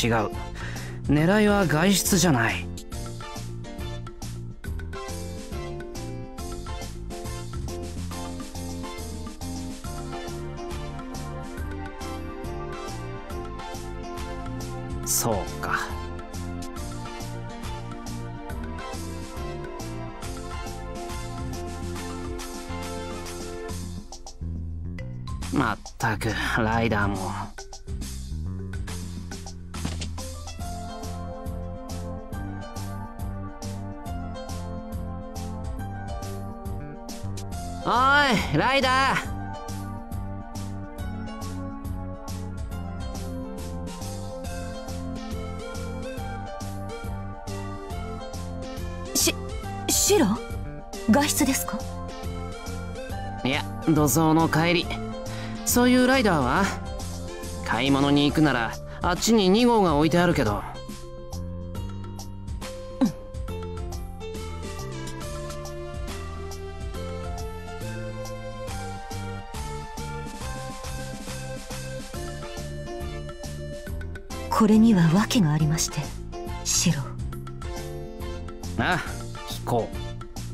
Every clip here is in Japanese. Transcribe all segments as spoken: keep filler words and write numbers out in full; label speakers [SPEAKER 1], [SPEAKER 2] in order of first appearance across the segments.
[SPEAKER 1] 違う。狙いは外出じゃない。そうか。まったくライダーも。おいライダー。
[SPEAKER 2] しシロ、外出ですか？
[SPEAKER 1] いや、土蔵の帰り。そういうライダーは買い物に行くならあっちにに号が置いてあるけど。
[SPEAKER 2] うん。これには訳がありまして、シロ。
[SPEAKER 1] ああ、聞こう。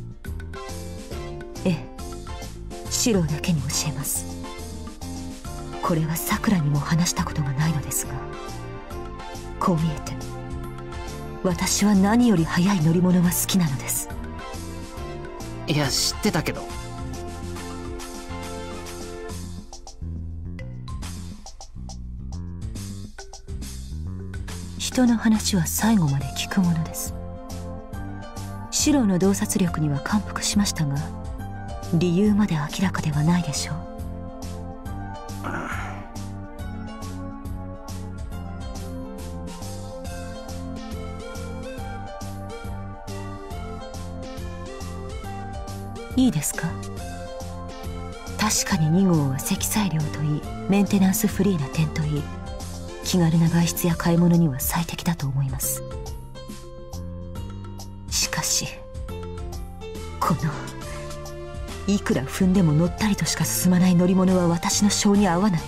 [SPEAKER 2] ええ、シロだけに教えます。これはさくらにも話したことがないのですが、こう見えて私は何より速い乗り物が好きなのです。
[SPEAKER 1] いや、知ってたけど。
[SPEAKER 2] 人の話は最後まで聞くものです。シロの洞察力には感服しましたが、理由まで明らかではないでしょう。いいですか？確かにに号は積載量といい、メンテナンスフリーな点といい、気軽な外出や買い物には最適だと思います。しかしこのいくら踏んでも乗ったりとしか進まない乗り物は私の性に合わない。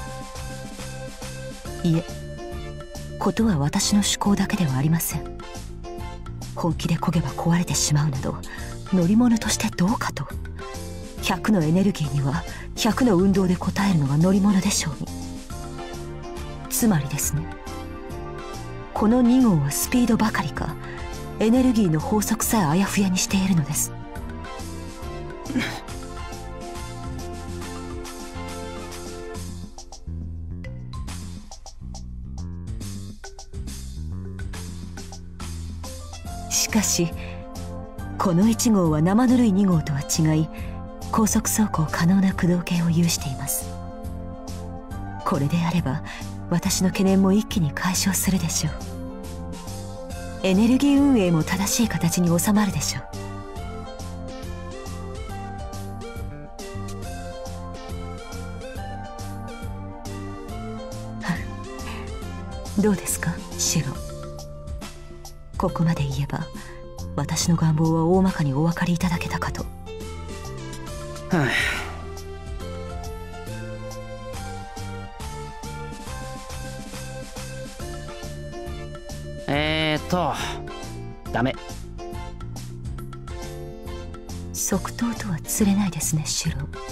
[SPEAKER 2] いえ、ことは私の趣向だけではありません。本気で漕げば壊れてしまうなど乗り物としてどうかと。ひゃくのエネルギーにはひゃくの運動で応えるのが乗り物でしょうに。つまりですね、このに号はスピードばかりかエネルギーの法則さえあやふやにしているのです。しかしこのいち号は生ぬるいに号とは違い、高速走行可能な駆動系を有しています。これであれば私の懸念も一気に解消するでしょう。エネルギー運営も正しい形に収まるでしょう。どうですかシロ。ここまで言えば私の願望は大まかにお分かりいただけたかと。
[SPEAKER 1] はあ、えーっとダメ。
[SPEAKER 2] 即答とは釣れないですねシロ。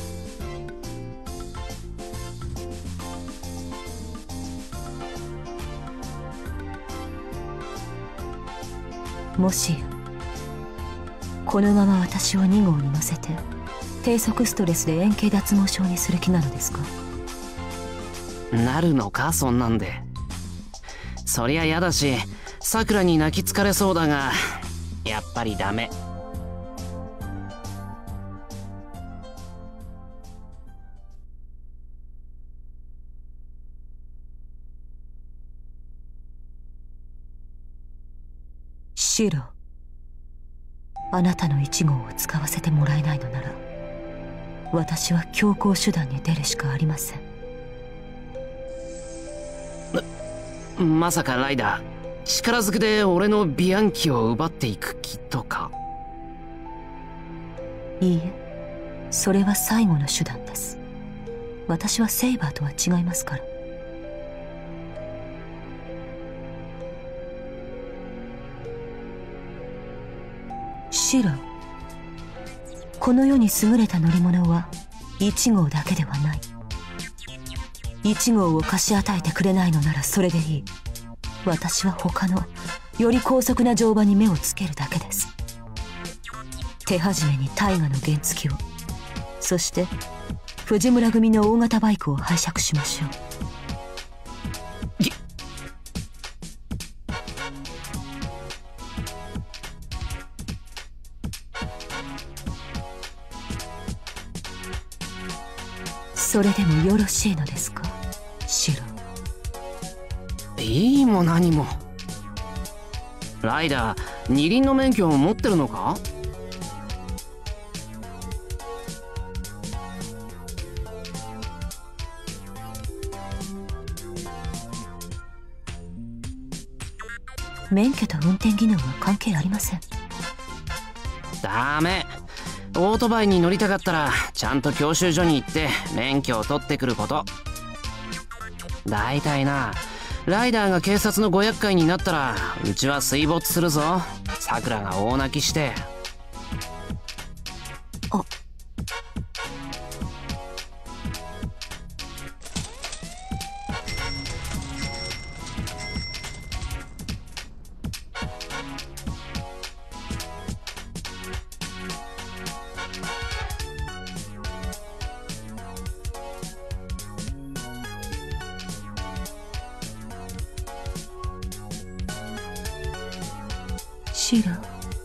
[SPEAKER 2] もしこのまま私をに号に乗せて低速ストレスで円形脱毛症にする気なのですか？
[SPEAKER 1] なるのかそんなんで。そりゃ嫌だしさくらに泣き疲れそうだが、やっぱりダメ。
[SPEAKER 2] シロ、あなたのいち号を使わせてもらえないのなら私は強行手段に出るしかありません。
[SPEAKER 1] まさかライダー力ずくで俺のビアンキを奪っていく気とか？
[SPEAKER 2] いいえ、それは最後の手段です。私はセイバーとは違いますから。 シロ、この世に優れた乗り物はいち号だけではない。いち号を貸し与えてくれないのならそれでいい。私は他のより高速な乗馬に目をつけるだけです。手始めに大河の原付を、そして藤村組の大型バイクを拝借しましょう。それでもよろしいのですか、シロ。
[SPEAKER 1] いいも何も。ライダー、二輪の免許を持ってるのか？
[SPEAKER 2] 免許と運転技能は関係ありません。
[SPEAKER 1] ダメ。オートバイに乗りたかったらちゃんと教習所に行って免許を取ってくること。だいたいな、ライダーが警察のご厄介になったらうちは水没するぞ。さくらが大泣きして。
[SPEAKER 2] あ、シロ。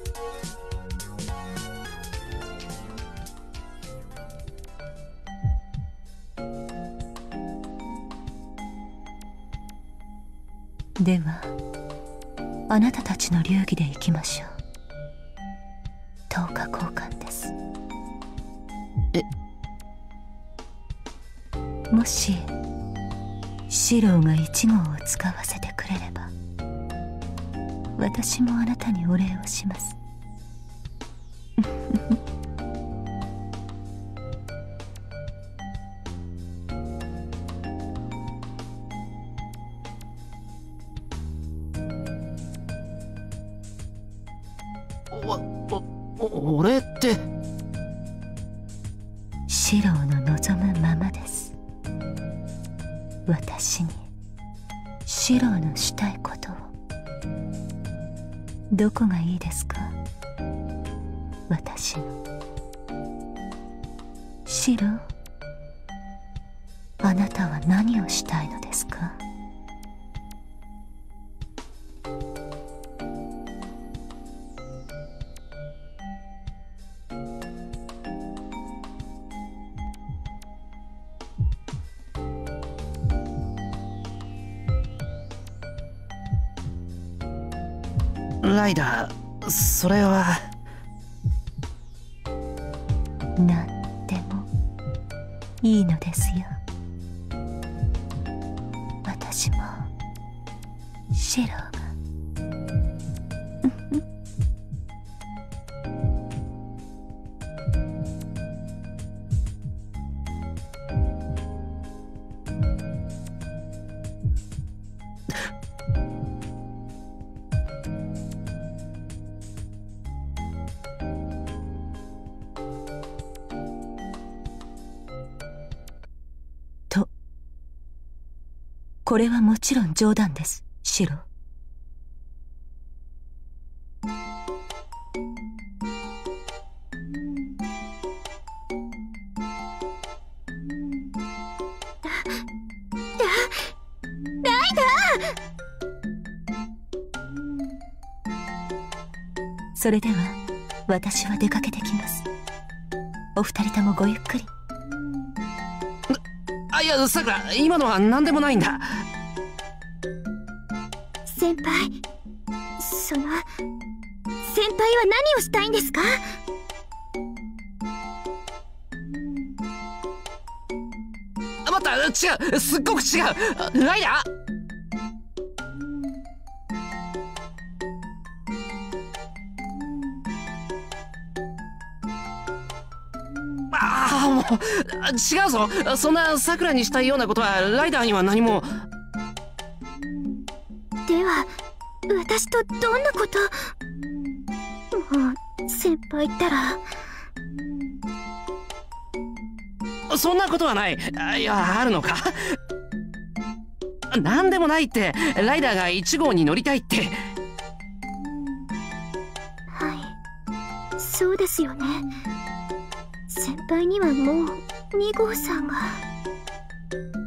[SPEAKER 2] ではあなたたちの流儀でいきましょう。とおか交換です。
[SPEAKER 1] え、
[SPEAKER 2] もしシロがいち号を使わせてくれれば私もあなたにお礼をします。
[SPEAKER 1] お、お、俺って
[SPEAKER 2] シロの望むままです。私にシロのしたいことを。どこがいいですか、私の。シロ、あなたは何をしたいのですか？
[SPEAKER 1] ライダー、それは。
[SPEAKER 2] なんでもいいのですよ。私もシロがと。これはもちろん冗談です、シロ。それでは私は出かけてきます。お二人ともごゆっくり。
[SPEAKER 1] あ、いや、さくら、今のは何でもないんだ。
[SPEAKER 3] 先輩、その先輩は何をしたいんですか？
[SPEAKER 1] あ、待った、違う、すっごく違う。ライダー、ああ、もう違うぞ。そんなさくらにしたいようなことはライダーには何も。
[SPEAKER 3] では私とどんなこと？もう先輩ったら。
[SPEAKER 1] そんなことはない。あいや、あるのか。なんでもないって。ライダーがいち号に乗りたいって。
[SPEAKER 3] はい、そうですよね。先輩にはもうに号さんが。